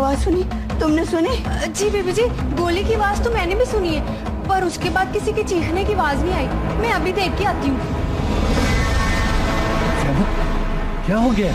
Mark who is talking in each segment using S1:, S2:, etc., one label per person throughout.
S1: आवाज सुनी? तुमने सुनी?
S2: जी बीबी जी, गोली की आवाज तो मैंने भी सुनी है, पर उसके बाद किसी के चीखने की आवाज नहीं आई। मैं अभी देख के आती हूँ।
S3: क्या हो गया?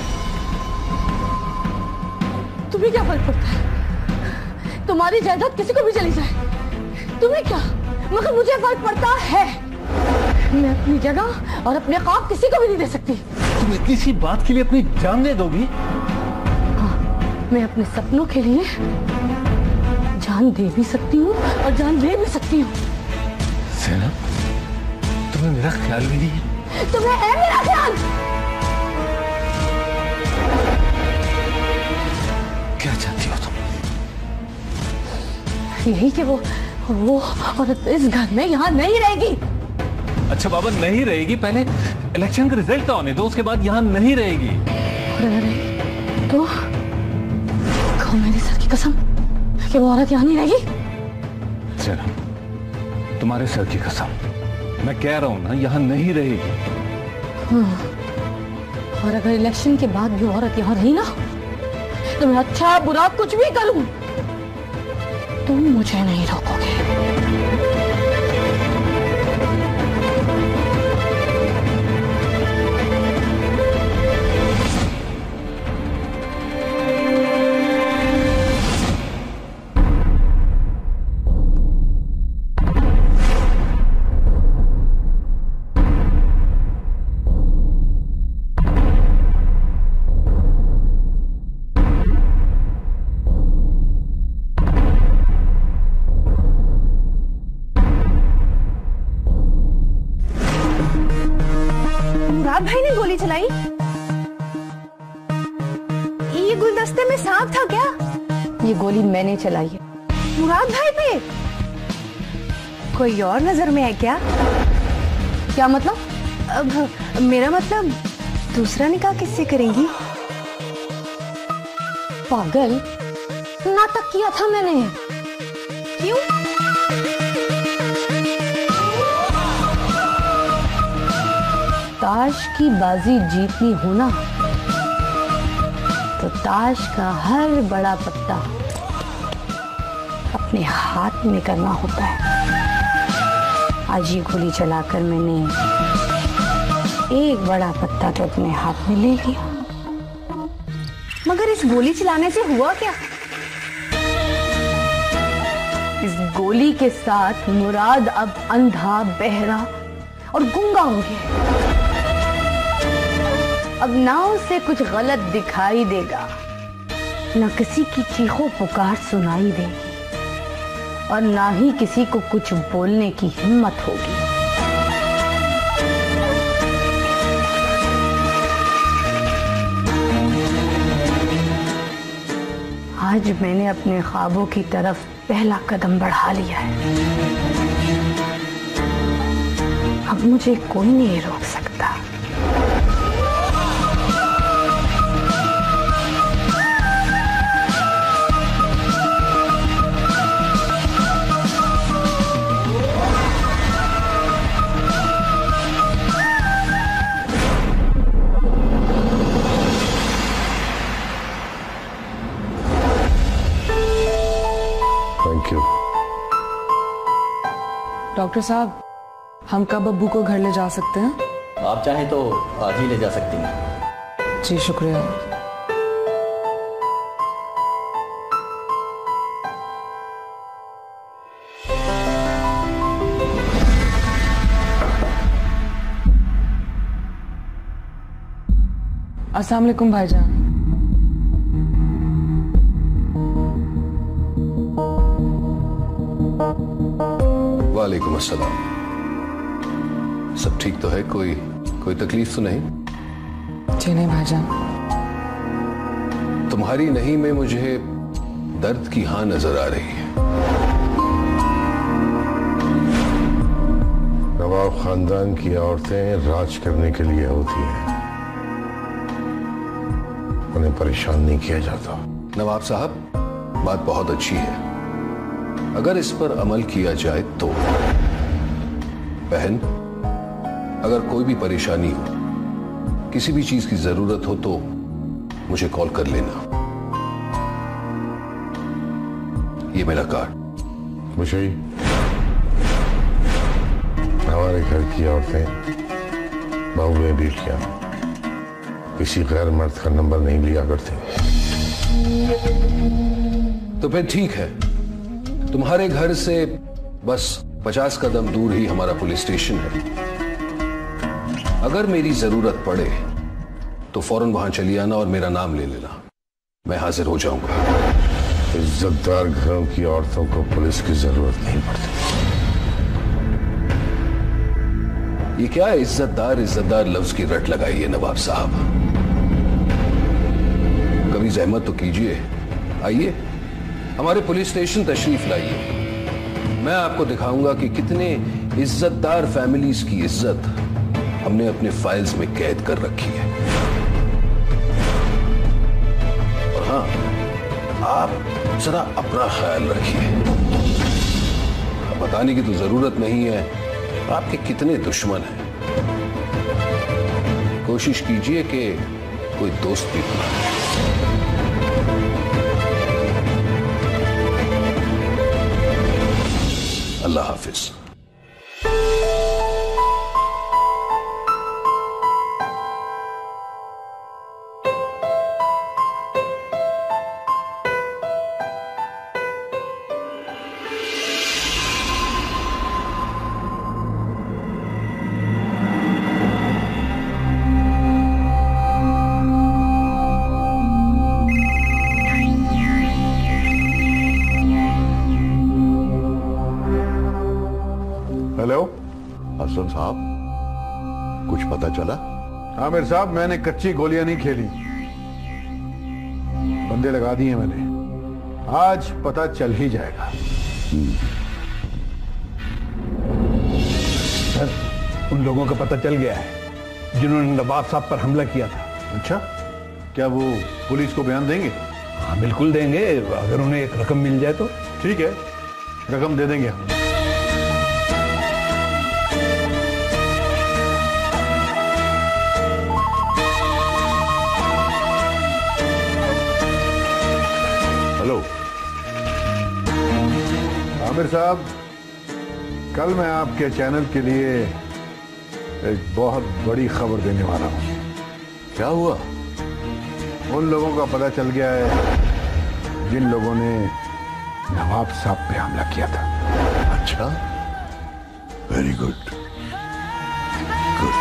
S1: तुम्हें क्या फर्क पड़ता है? तुम्हारी जायदाद किसी को भी चली जाए, तुम्हें क्या? मगर मुझे फर्क पड़ता है। मैं अपनी जगह और अपने ख्वाब किसी को भी नहीं दे सकती।
S3: तुम इतनी सी बात के लिए अपनी जान दे दोगी?
S1: हाँ, मैं अपने सपनों के लिए जान दे भी सकती हूँ और जान ले भी सकती हूँ।
S3: सेना, तुम्हें मेरा ख्याल भी नहीं है?
S1: तुम्हें है मेरा ख्याल?
S3: क्या चाहती हो तुम?
S1: यही कि वो औरत इस घर में यहाँ नहीं रहेगी।
S3: अच्छा बाबा, नहीं रहेगी? पहले इलेक्शन का रिजल्ट आने दो, उसके बाद यहाँ नहीं रहेगी।
S1: तो खाओ मेरी सर की कसम कि वो औरत यहाँ नहीं रहेगी।
S3: सेना, तुम्हारे सर की कसम, मैं कह रहा हूँ ना, यहाँ नहीं रहेगी।
S1: और अगर इलेक्शन के बाद भी औरत यहाँ रही ना, तो मैं अच्छा बुरा कुछ भी करूं, तुम मुझे नहीं रोकोगे।
S2: भाई ने गोली चलाई? ये गुलदस्ते में सांप था क्या?
S1: ये गोली मैंने चलाई है।
S2: मुराद भाई पे? कोई और नजर में है क्या?
S1: क्या मतलब?
S2: अब मेरा मतलब दूसरा निकाह किससे करेंगी?
S1: पागल, नाटक किया था मैंने।
S2: क्यों?
S1: ताश की बाजी जीतनी हो ना, तो ताश का हर बड़ा पत्ता अपने हाथ में करना होता है। आज ये गोली चलाकर मैंने एक बड़ा पत्ता तो अपने हाथ में ले लिया।
S2: मगर इस गोली चलाने से हुआ क्या?
S1: इस गोली के साथ मुराद अब अंधा, बहरा और गूंगा हो गया। अब ना उसे कुछ गलत दिखाई देगा, ना किसी की चीखों पुकार सुनाई देगी, और ना ही किसी को कुछ बोलने की हिम्मत होगी। आज मैंने अपने ख्वाबों की तरफ पहला कदम बढ़ा लिया है। अब मुझे कोई नहीं रोक सकता।
S4: डॉक्टर साहब, हम कब अब्बू को घर ले जा सकते हैं?
S5: आप चाहें तो आज ही ले जा सकती हैं।
S4: जी शुक्रिया। अस्सलाम वालेकुम भाईजान।
S6: वालेकुम अस्सलाम। सब ठीक तो है? कोई तकलीफ तो नहीं?
S4: जी नहीं भाईजान।
S6: तुम्हारी नहीं में मुझे दर्द की हां नजर आ रही है।
S7: नवाब खानदान की औरतें राज करने के लिए होती हैं, उन्हें परेशान नहीं किया जाता।
S6: नवाब साहब, बात बहुत अच्छी है, अगर इस पर अमल किया जाए तो। बहन, अगर कोई भी परेशानी हो, किसी भी चीज की जरूरत हो तो मुझे कॉल कर लेना। मेरा कार्ड।
S7: खुशी, हमारे घर की औरतें, बहुएं, बेटियां किसी गैर मर्द का नंबर नहीं लिया करती।
S6: तो फिर ठीक है, तुम्हारे घर से बस 50 कदम दूर ही हमारा पुलिस स्टेशन है। अगर मेरी जरूरत पड़े तो फौरन वहां चली आना और मेरा नाम ले लेना, मैं हाजिर हो जाऊंगा।
S7: इज्जतदार घरों की औरतों को पुलिस की जरूरत नहीं पड़ती।
S6: ये क्या है, इज्जतदार इज्जतदार लफ्ज की रट लगाई है नवाब साहब। कभी जहमत तो कीजिए, आइए हमारे पुलिस स्टेशन तशरीफ लाइए। मैं आपको दिखाऊंगा कि कितने इज्जतदार फैमिलीज की इज्जत हमने अपने फाइल्स में कैद कर रखी है। और हां, आप जरा अपना ख्याल रखिए। बताने की तो जरूरत नहीं है आपके कितने दुश्मन हैं। कोशिश कीजिए कि कोई दोस्त भी बना। अल्लाह हाफिज।
S7: हेलो
S8: हसन साहब, कुछ पता चला?
S7: आमिर साहब, मैंने कच्ची गोलियां नहीं खेली, बंदे लगा दिए मैंने। आज पता चल ही जाएगा।
S9: सर, उन लोगों का पता चल गया है जिन्होंने नवाब साहब पर हमला किया था।
S7: अच्छा, क्या वो पुलिस को बयान देंगे?
S9: हाँ बिल्कुल देंगे, अगर उन्हें एक रकम मिल जाए तो।
S7: ठीक है, रकम दे देंगे हम।
S8: हेलो
S7: आमिर साहब, कल मैं आपके चैनल के लिए एक बहुत बड़ी खबर देने वाला हूं।
S8: क्या हुआ?
S7: उन लोगों का पता चल गया है जिन लोगों ने नवाब साहब पे हमला किया था।
S8: अच्छा, वेरी गुड गुड।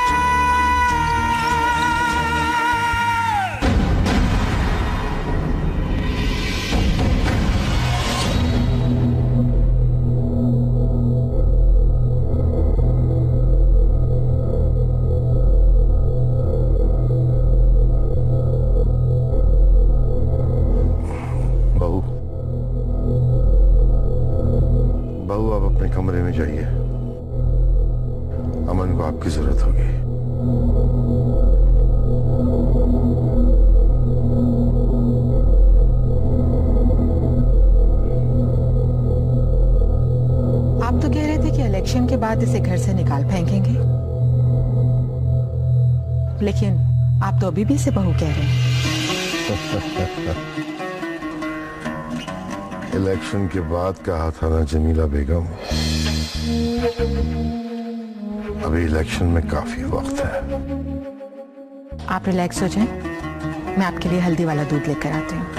S7: बहू, आप अपने कमरे में जाइए, अमन को आपकी जरूरत होगी।
S10: आप तो कह रहे थे कि इलेक्शन के बाद इसे घर से निकाल फेंकेंगे, लेकिन आप तो अभी भी इसे बहू कह रहे हैं।
S7: इलेक्शन के बाद कहा था ना जमीला बेगम, अभी इलेक्शन में काफी वक्त है।
S10: आप रिलैक्स हो जाएं, मैं आपके लिए हल्दी वाला दूध लेकर आती हूँ।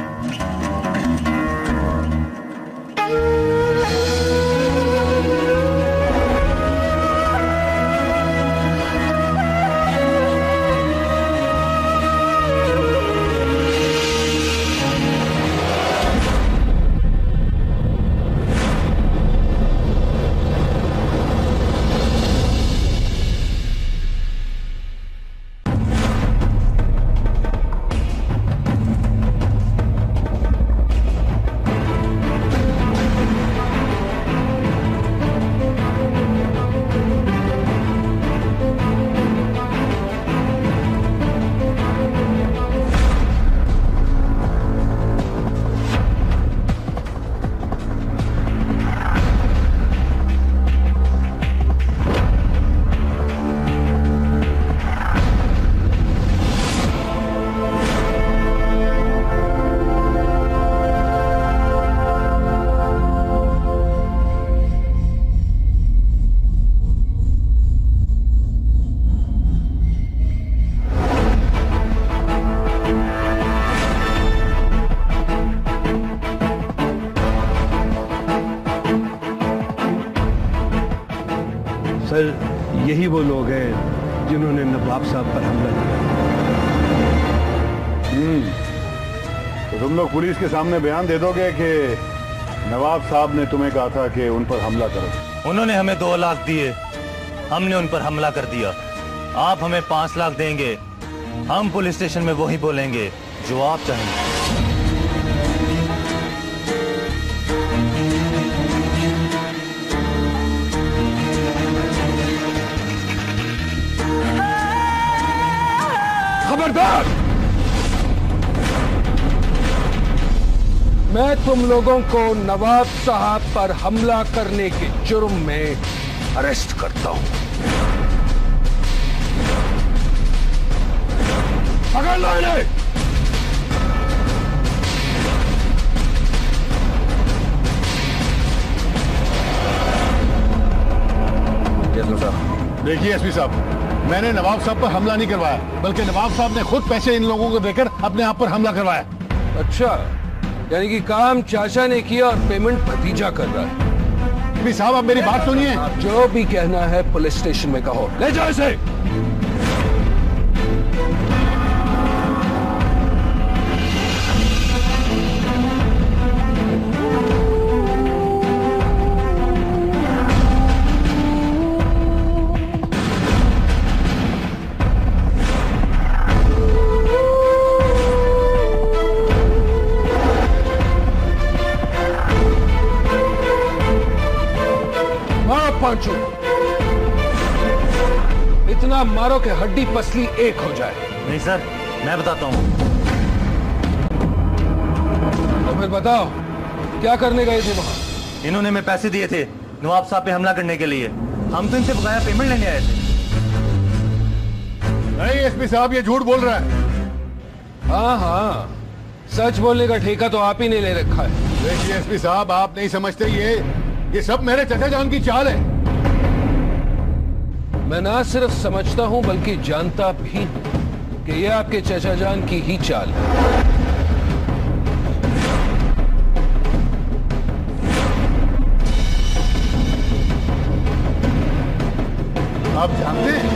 S9: दरअसल यही वो लोग हैं जिन्होंने नवाब साहब पर हमला किया।
S7: तो तुम लोग पुलिस के सामने बयान दे दोगे कि नवाब साहब ने तुम्हें कहा था कि उन पर हमला करो।
S11: उन्होंने हमें 2 लाख दिए, हमने उन पर हमला कर दिया। आप हमें 5 लाख देंगे, हम पुलिस स्टेशन में वही बोलेंगे जो आप चाहेंगे।
S6: खबरदार! मैं तुम लोगों को नवाब साहब पर हमला करने के जुर्म में अरेस्ट करता हूं। पकड़ लो इन्हें।
S7: देखिए एसपी साहब, मैंने नवाब साहब पर हमला नहीं करवाया, बल्कि नवाब साहब ने खुद पैसे इन लोगों को देकर अपने आप पर हमला करवाया।
S6: अच्छा, यानी कि काम चाचा ने किया और पेमेंट भतीजा कर रहा है।
S7: एसपी साहब, आप मेरी बात सुनिए।
S6: जो भी कहना है पुलिस स्टेशन में कहो। ले जाओ इसे। पांचू, इतना मारो कि हड्डी पसली एक हो जाए।
S11: नहीं सर, मैं बताता हूँ।
S6: तो फिर बताओ, क्या करने गए थे वहां?
S11: इन्होंने हमें पैसे दिए थे नवाब साहब पे हमला करने के लिए। हम तो इनसे बकाया पेमेंट लेने आए थे।
S7: नहीं एसपी साहब, ये झूठ बोल रहा है।
S6: हाँ हाँ, सच बोलने का ठेका तो आप ही ने ले रखा है।
S7: देखिए एसपी साहब, आप नहीं समझते, ये सब मेरे चचा जान की चाल है।
S6: मैं ना सिर्फ समझता हूं बल्कि जानता भी हूं कि यह आपके चचा जान की ही चाल है।
S7: आप जानते हैं?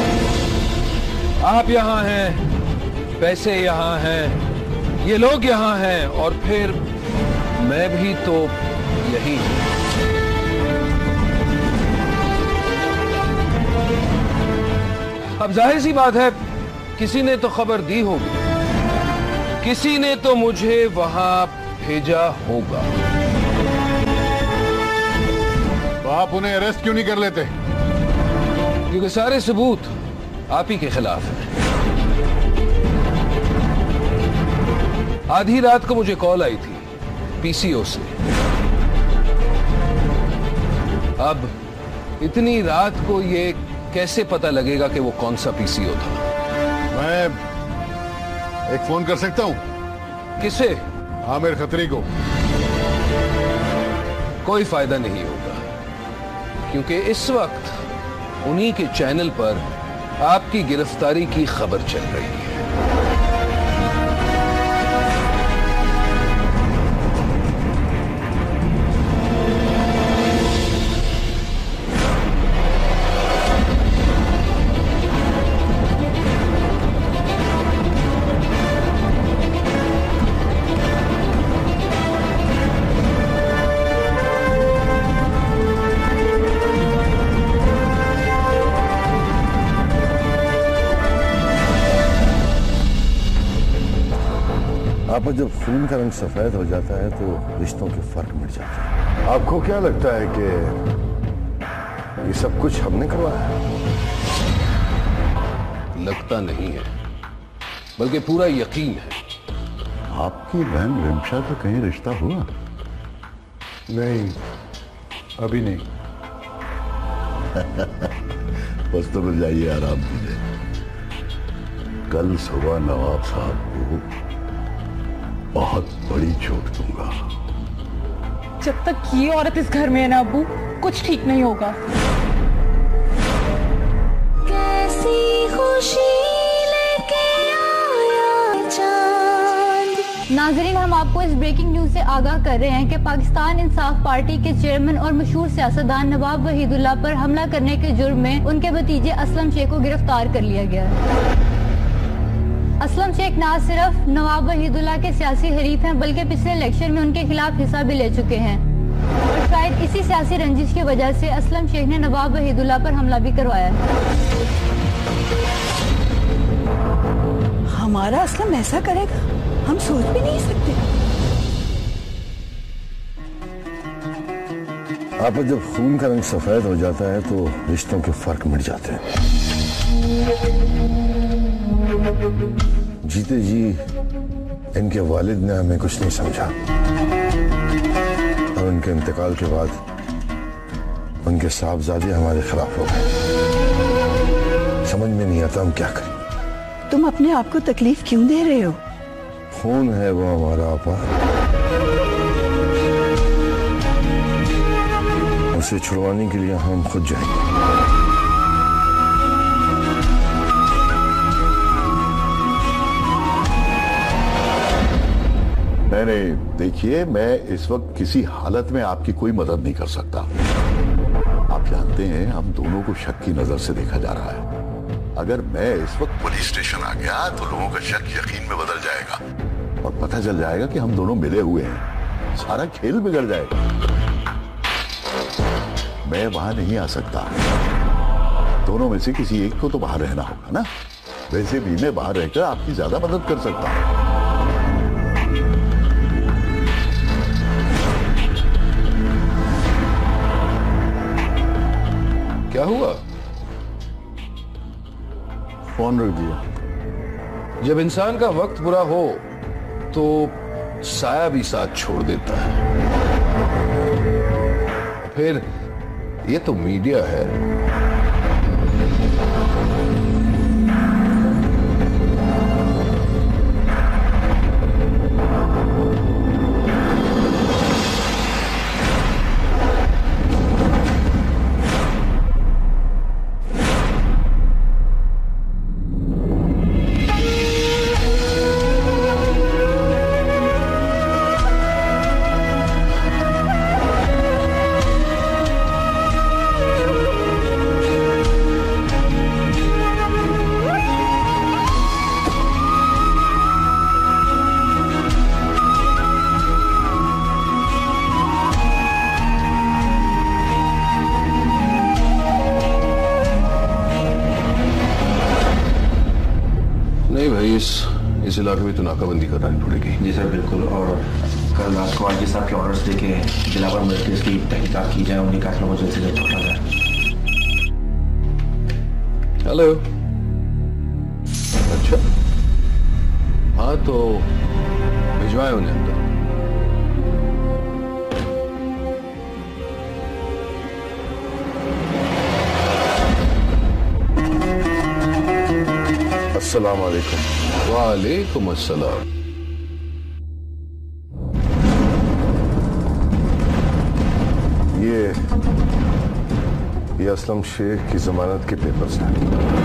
S6: आप यहां हैं, पैसे यहां हैं, ये लोग यहां हैं, और फिर मैं भी तो यही हूं। अब जाहिर सी बात है, किसी ने तो खबर दी होगी, किसी ने तो मुझे वहां भेजा होगा।
S7: तो आप उन्हें अरेस्ट क्यों नहीं कर लेते?
S6: क्योंकि सारे सबूत आप ही के खिलाफ हैं। आधी रात को मुझे कॉल आई थी पीसीओ से। अब इतनी रात को ये कैसे पता लगेगा कि वो कौन सा पीसीओ था?
S7: मैं एक फोन कर सकता हूं।
S6: किसे?
S7: आमिर खत्री को।
S6: कोई फायदा नहीं होगा, क्योंकि इस वक्त उन्हीं के चैनल पर आपकी गिरफ्तारी की खबर चल रही है।
S8: आप जब खून का रंग सफेद हो जाता है तो रिश्तों के फर्क मिट जाते हैं।
S7: आपको क्या लगता है कि ये सब कुछ हमने करवाया है?
S6: लगता नहीं है, बल्कि पूरा यकीन है।
S8: आपकी बहन रिमशा का कहीं रिश्ता हुआ?
S7: नहीं, अभी नहीं।
S8: बस तो मिल जाइए, आराम कीजिए। कल सुबह नवाब साहब को बहुत बड़ी चोट दूंगा।
S4: जब तक ये औरत इस घर में है ना अब्बू, कुछ ठीक नहीं होगा।
S12: कैसी खुशी लेके आया चांद, नाजरीन, हम आपको इस ब्रेकिंग न्यूज से आगाह कर रहे हैं कि पाकिस्तान इंसाफ पार्टी के चेयरमैन और मशहूर सियासतदान नवाब वहीदुल्लाह पर हमला करने के जुर्म में उनके भतीजे असलम शेख को गिरफ्तार कर लिया गया है। असलम शेख न सिर्फ नवाब वहीदुल्लाह के सियासी हरीफ हैं, बल्कि पिछले इलेक्शन में उनके खिलाफ हिस्सा भी ले चुके हैं और शायद इसी सियासी रंजिश की वजह से असलम शेख ने नवाब वहीदुल्लाह पर हमला भी करवाया है।
S13: हमारा असलम ऐसा करेगा, हम सोच भी नहीं सकते।
S8: आप जब खून का रंग सफेद हो जाता है तो रिश्तों के फर्क मिट जाते हैं। जीते जी इनके वालिद ने हमें कुछ नहीं समझा और उनके इंतकाल के बाद उनके साहबजादे हमारे खिलाफ हो गए। समझ में नहीं आता हम क्या करें।
S13: तुम अपने आप को तकलीफ क्यों दे रहे हो?
S8: खून है वो हमारा आपा, उसे छुड़वाने के लिए हम खुद जाएंगे।
S14: नहीं, देखिए, मैं इस वक्त किसी हालत में आपकी कोई मदद नहीं कर सकता। आप जानते हैं हम दोनों को शक की नजर से देखा जा रहा है। अगर मैं इस वक्त पुलिस स्टेशन आ गया तो लोगों का शक यकीन में बदल जाएगा और पता चल जाएगा कि हम दोनों मिले हुए हैं। सारा खेल बिगड़ जाएगा। मैं वहां नहीं आ सकता। दोनों में से किसी एक को तो बाहर रहना होगा ना। वैसे भी मैं बाहर रहकर आपकी ज्यादा मदद कर सकता हूं।
S6: क्या हुआ?
S14: फोन रख दिया।
S6: जब इंसान का वक्त बुरा हो तो साया भी साथ छोड़ देता है। फिर ये तो मीडिया है। इस इलाके में तो नाकाबंदी करानी पड़ेगी।
S15: जी सर, बिल्कुल। और कल रात को आईजी साहब के ऑर्डर्स देके जिलावर मिलिट्रीज की तहकीकात की जाए, उन्हीं काफिलों को जल्द से जल्द पकड़ा जाए।
S6: हेलो। अच्छा, हाँ तो भिजवाए उन्हें अंदर।
S8: अस्सलाम वालेकुम।
S6: वालेकुम अस्सलाम।
S8: ये असलम शेख की जमानत के पेपर्स हैं।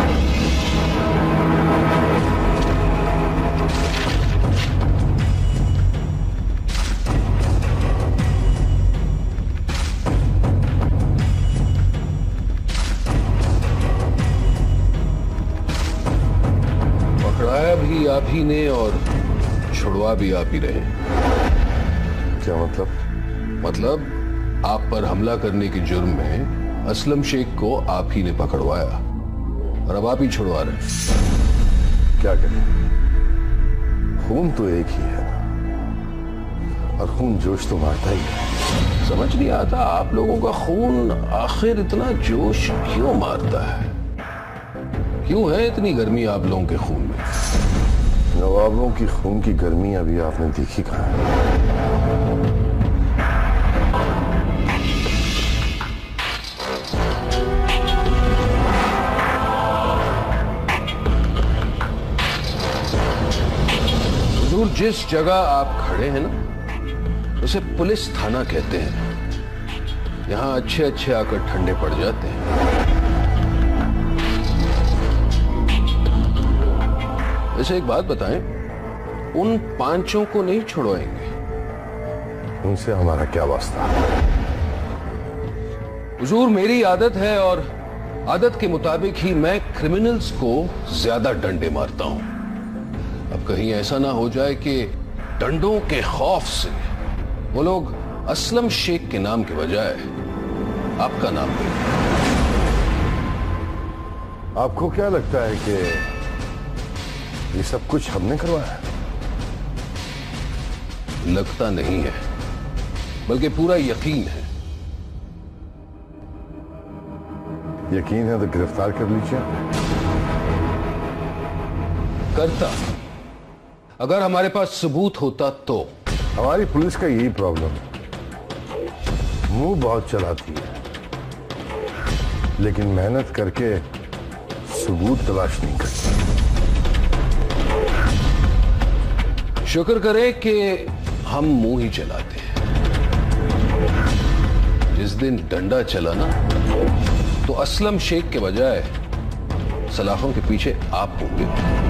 S6: पकड़ाया भी आप ही ने और छुड़वा भी आप ही रहे।
S8: क्या मतलब?
S6: मतलब आप पर हमला करने के जुर्म में असलम शेख को आप ही ने पकड़वाया और अब आप ही छुड़वा रहे।
S8: क्या करें, खून तो एक ही है ना, और खून जोश तो मारता ही है।
S6: समझ नहीं आता आप लोगों का खून आखिर इतना जोश क्यों मारता है? क्यों है इतनी गर्मी आप लोगों के खून में?
S8: नवाबों की खून की गर्मी अभी आपने देखी कहाँ है?
S6: जिस जगह आप खड़े हैं ना, उसे पुलिस थाना कहते हैं। यहां अच्छे अच्छे आकर ठंडे पड़ जाते हैं। वैसे एक बात बताएं, उन पांचों को नहीं छुड़वाएंगे।
S7: उनसे हमारा क्या वास्ता?
S6: हुजूर, मेरी आदत है और आदत के मुताबिक ही मैं क्रिमिनल्स को ज्यादा डंडे मारता हूं। अब कहीं ऐसा ना हो जाए कि डंडों के खौफ से वो लोग असलम शेख के नाम के बजाय आपका नाम ले।
S7: आपको क्या लगता है कि ये सब कुछ हमने करवाया है?
S6: लगता नहीं है, बल्कि पूरा यकीन है।
S7: यकीन है तो गिरफ्तार कर लीजिए।
S6: करता, अगर हमारे पास सबूत होता तो।
S7: हमारी पुलिस का यही प्रॉब्लम है, मुंह बहुत चलाती है लेकिन मेहनत करके सबूत तलाश नहीं करती।
S6: शुक्र करें कि हम मुंह ही चलाते हैं। जिस दिन डंडा चला ना, तो असलम शेख के बजाय सलाखों के पीछे आप होंगे।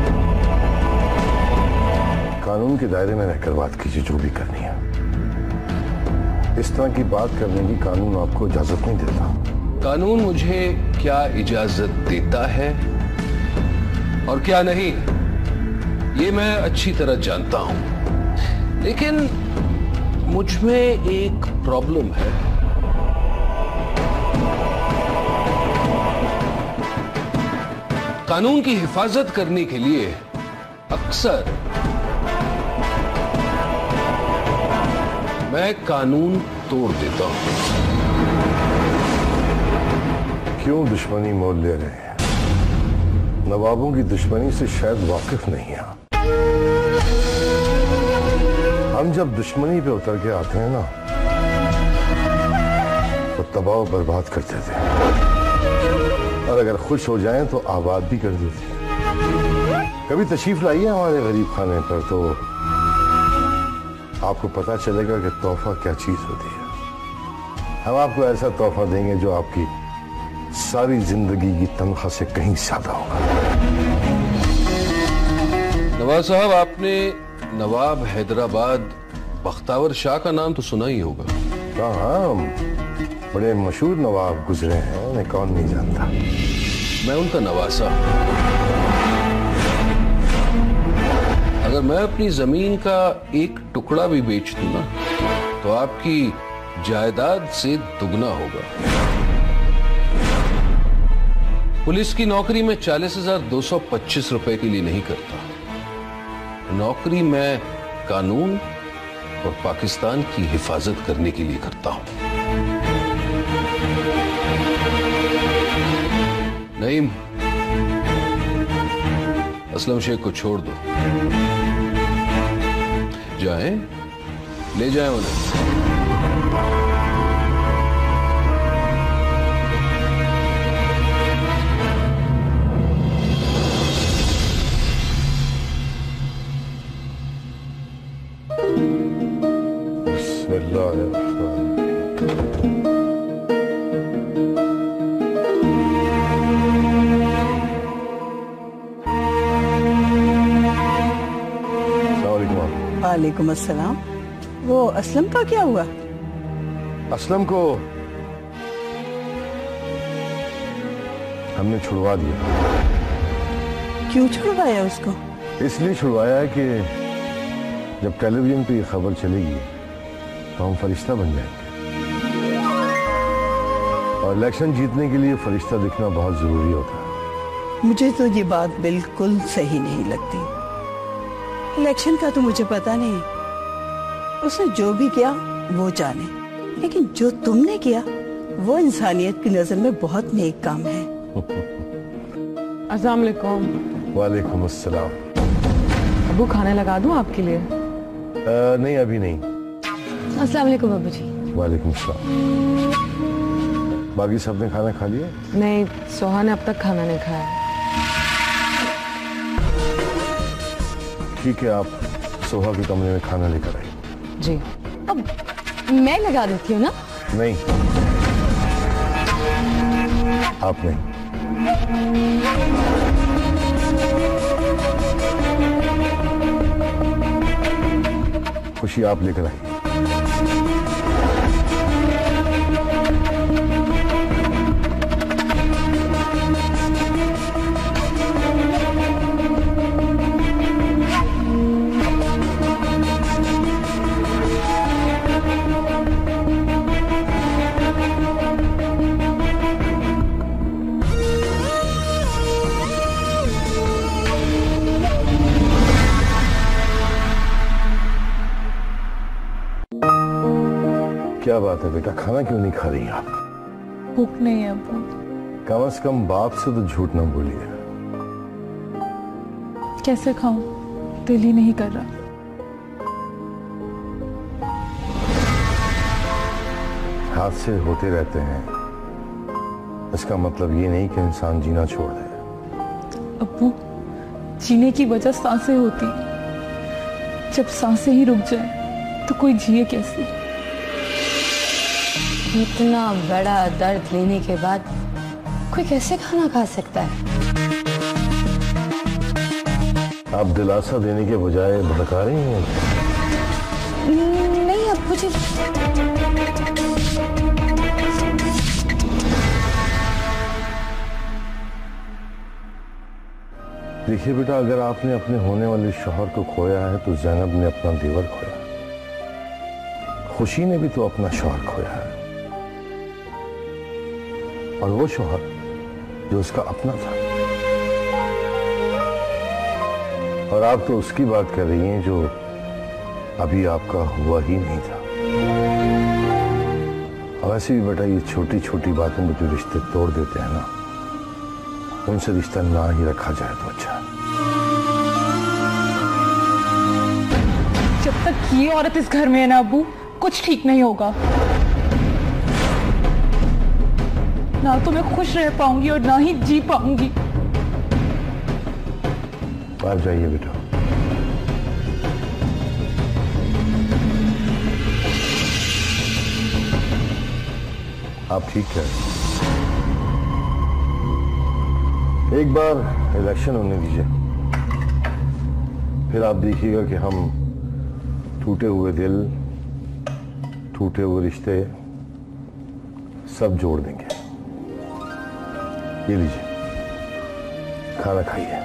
S7: कानून के दायरे में रहकर बात कीजिए, जो भी करनी है। इस तरह की बात करने की कानून आपको इजाजत नहीं देता।
S6: कानून मुझे क्या इजाजत देता है और क्या नहीं, ये मैं अच्छी तरह जानता हूं। लेकिन मुझ में एक प्रॉब्लम है। कानून की हिफाजत करने के लिए अक्सर मैं कानून तोड़ देता हूं।
S7: क्यों दुश्मनी मोल ले रहे हैं? नवाबों की दुश्मनी से शायद वाकिफ नहीं है। हम जब दुश्मनी पे उतर के आते हैं ना, तो तबाह बर्बाद करते थे, और अगर खुश हो जाएं तो आबाद भी कर देते। कभी तशरीफ लाइए हमारे गरीब खाने पर, तो आपको पता चलेगा कि तोहफा क्या चीज होती है। हम आपको ऐसा तोहफा देंगे जो आपकी सारी जिंदगी की तनख्वाह से कहीं ज्यादा होगा।
S6: नवाब साहब, आपने नवाब हैदराबाद बख्तावर शाह का नाम तो सुना ही होगा।
S7: हाँ, बड़े मशहूर नवाब गुजरे हैं, उन्हें कौन नहीं जानता।
S6: मैं उनका नवासा। अगर मैं अपनी जमीन का एक टुकड़ा भी बेच दूं ना, तो आपकी जायदाद से दुगना होगा। पुलिस की नौकरी में 40,225 रुपए के लिए नहीं करता। नौकरी मैं कानून और पाकिस्तान की हिफाजत करने के लिए करता हूं। नईम, असलम शेख को छोड़ दो। जाएं, ले जाएं उन्हें।
S13: वालेकुम अस्सलाम। वो असलम का क्या हुआ?
S7: असलम को हमने छुड़वा दिया।
S13: क्यों छुड़वाया उसको?
S7: इसलिए छुड़वाया है कि जब टेलीविजन पे ये खबर चलेगी तो हम फरिश्ता बन जाएंगे, और इलेक्शन जीतने के लिए फरिश्ता दिखना बहुत जरूरी होता है।
S13: मुझे तो ये बात बिल्कुल सही नहीं लगती। इलेक्शन का तो मुझे पता नहीं, उसने जो भी किया वो जाने, लेकिन जो तुमने किया वो इंसानियत की नजर में बहुत नेक काम है।
S4: अस्सलाम वालेकुम।
S7: वालेकुम अस्सलाम।
S4: अबू, खाना लगा दूं आपके लिए?
S7: नहीं, अभी नहीं।
S4: अस्सलाम वालेकुम अबू जी।
S7: वालेकुम अस्सलाम। बाकी सब ने खाना खा लिया?
S4: नहीं, सोहा ने अब तक खाना नहीं खाया।
S7: ठीक है, आप सोहा के कमरे में खाना लेकर आइए।
S4: जी।
S1: अब मैं लगा देती हूँ ना?
S7: नहीं, आप नहीं। खुशी आप लेकर आइए। क्या बात है बेटा, खाना क्यों नहीं खा रही आप?
S4: भूख नहीं है अब्बू।
S7: कम से कम बाप से तो झूठ ना बोलिए।
S4: कैसे खाऊं, दिल ही नहीं कर रहा।
S7: हादसे होते रहते हैं, इसका मतलब ये नहीं कि इंसान जीना छोड़ दे।
S4: अब्बू, जीने की वजह सांसें होती, जब सांसें ही रुक जाए तो कोई जिए कैसे?
S1: इतना बड़ा दर्द लेने के बाद कोई कैसे खाना खा सकता है?
S7: आप दिलासा देने के बजाय भड़का रही हैं।
S1: नहीं अब्बू जी,
S7: देखिए बेटा, अगर आपने अपने होने वाले शौहर को खोया है तो जैनब ने अपना देवर खोया, खुशी ने भी तो अपना शौहर खोया है, और वो शौहर जो उसका अपना था। और आप तो उसकी बात कर रही हैं जो अभी आपका हुआ ही नहीं था। और वैसे भी बेटा, ये छोटी छोटी बातों में जो रिश्ते तोड़ देते हैं ना, उनसे रिश्ता ना ही रखा जाए तो अच्छा है।
S4: जब तक ये औरत इस घर में है ना अब्बू, कुछ ठीक नहीं होगा। ना तो मैं खुश रह पाऊंगी और ना ही जी पाऊंगी।
S7: आप जाइए बेटा। आप ठीक है, एक बार इलेक्शन होने दीजिए, फिर आप देखिएगा कि हम टूटे हुए दिल, टूटे हुए रिश्ते सब जोड़ देंगे। ये लीजिए, खाना खाइए।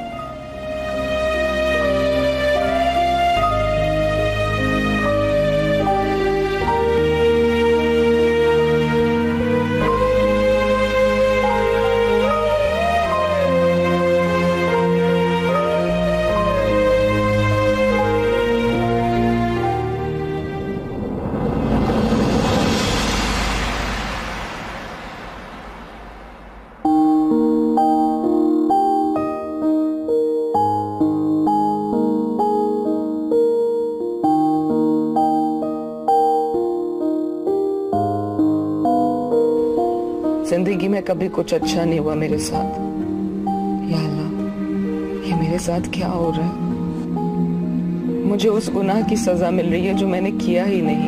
S16: जिंदगी में कभी कुछ अच्छा नहीं हुआ मेरे साथ। या अल्लाह, ये मेरे साथ क्या हो रहा है? मुझे उस गुनाह की सजा मिल रही है जो मैंने किया ही नहीं।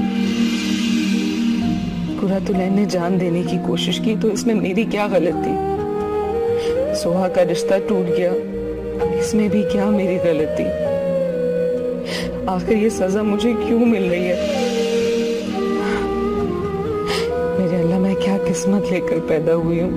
S16: पूरा दुल्हन ने जान देने की कोशिश की तो इसमें मेरी क्या गलती? सोहा का रिश्ता टूट गया, इसमें भी क्या मेरी गलती? आखिर ये सजा मुझे क्यों मिल रही है? मेरे अल्लाह, मैं क्या किस्मत लेकर पैदा हुई हूँ।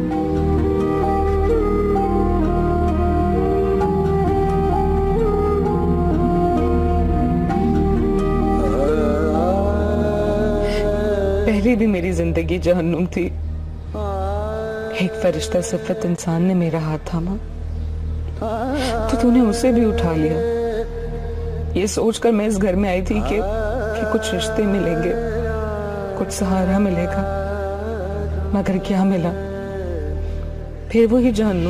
S16: पहले भी मेरी जिंदगी जहन्नुम थी। एक फरिश्ता सिफत इंसान ने मेरा हाथ थामा तो तूने उसे भी उठा लिया। ये सोचकर मैं इस घर में आई थी कि कुछ रिश्ते मिलेंगे, कुछ सहारा मिलेगा, मगर क्या मिला? फिर वही जहन्नुम।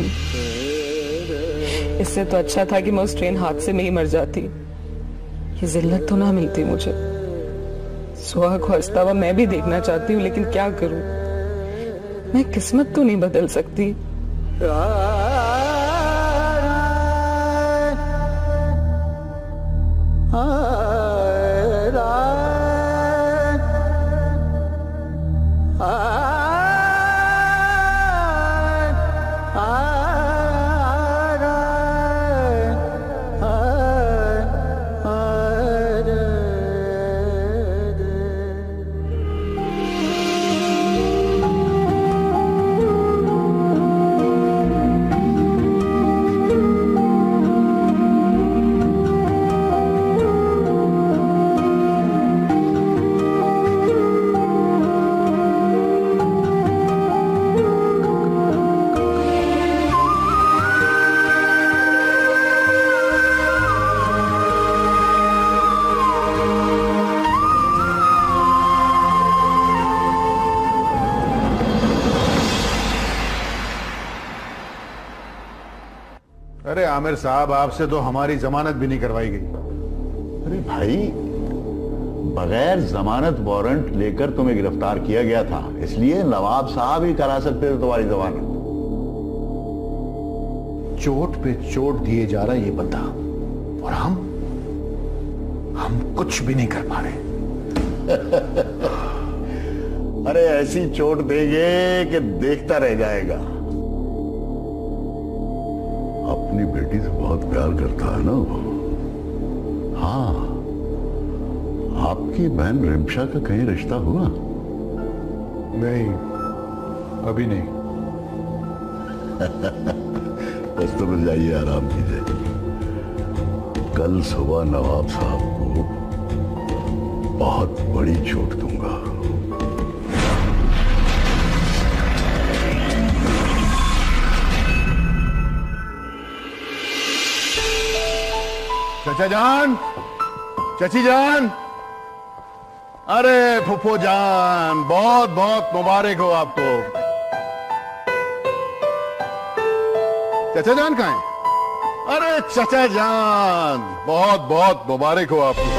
S16: इससे तो अच्छा था कि मैं उस ट्रेन हादसे में ही मर जाती। ये जिल्लत तो ना मिलती मुझे। सुहा को हंसता हुआ मैं भी देखना चाहती हूँ, लेकिन क्या करूं? मैं किस्मत तो नहीं बदल सकती।
S17: अरे आमिर साहब, आपसे तो हमारी जमानत भी नहीं करवाई गई।
S14: अरे भाई, बगैर जमानत वारंट लेकर तुम्हें गिरफ्तार किया गया था, इसलिए नवाब साहब ही करा सकते थे तुम्हारी जमानत।
S17: चोट पे चोट दिए जा रहा है ये बंदा, और हम कुछ भी नहीं कर पा रहे।
S14: अरे ऐसी चोट देंगे कि देखता रह जाएगा। अपनी बेटी से बहुत प्यार करता है ना वो। हाँ, आपकी बहन रिमशा का कहीं रिश्ता हुआ?
S17: नहीं, अभी नहीं।
S14: बस तो मिल जाइए, आराम कीजिए। कल सुबह नवाब साहब को बहुत बड़ी चोट दूंगा।
S17: चाचा जान, चाची जान, अरे फुफो जान, बहुत बहुत मुबारक हो आपको। चाचा जान कहाँ हैं? अरे चाचा जान, बहुत बहुत मुबारक हो आपको।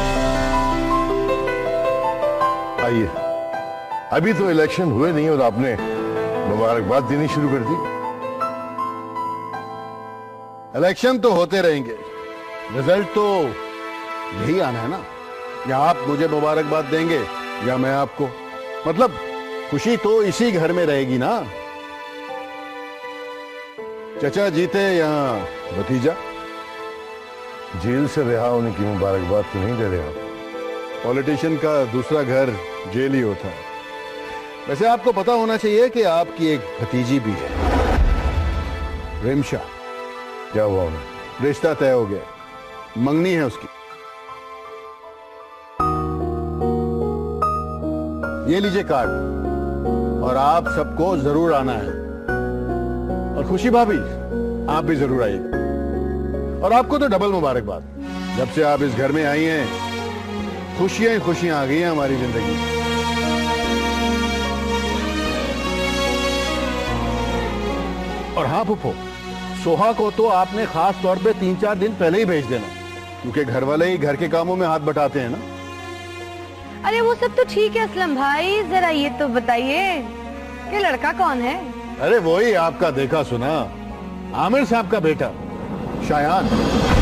S7: आइए, अभी तो इलेक्शन हुए नहीं और आपने मुबारकबाद देनी शुरू कर दी।
S17: इलेक्शन तो होते रहेंगे, रिजल्ट तो यही आना है ना। या आप मुझे मुबारकबाद देंगे या मैं आपको। मतलब खुशी तो इसी घर में रहेगी ना। चचा जीते या भतीजा?
S7: जेल से रिहा होने की मुबारकबाद तो नहीं दे रहे आप।
S17: पॉलिटिशियन का दूसरा घर जेल ही होता है। वैसे आपको पता होना चाहिए कि आपकी एक भतीजी भी है, रिमशा।
S7: क्या हुआ उन्हें?
S17: रिश्ता तय हो गया, मंगनी है उसकी। ये लीजिए कार्ड, और आप सबको जरूर आना है। और खुशी भाभी, आप भी जरूर आइए। और आपको तो डबल मुबारकबाद। जब से आप इस घर में आई हैं, खुशियां ही खुशियां आ गई हैं हमारी जिंदगी में। और हाँ फुफो, सोहा को तो आपने खास तौर पे 3-4 दिन पहले ही भेज देना, क्योंकि घर वाले ही घर के कामों में हाथ बटाते हैं ना।
S2: अरे वो सब तो ठीक है असलम भाई, जरा ये तो बताइए कि लड़का कौन है?
S17: अरे वही आपका देखा सुना आमिर साहब का बेटा शायान।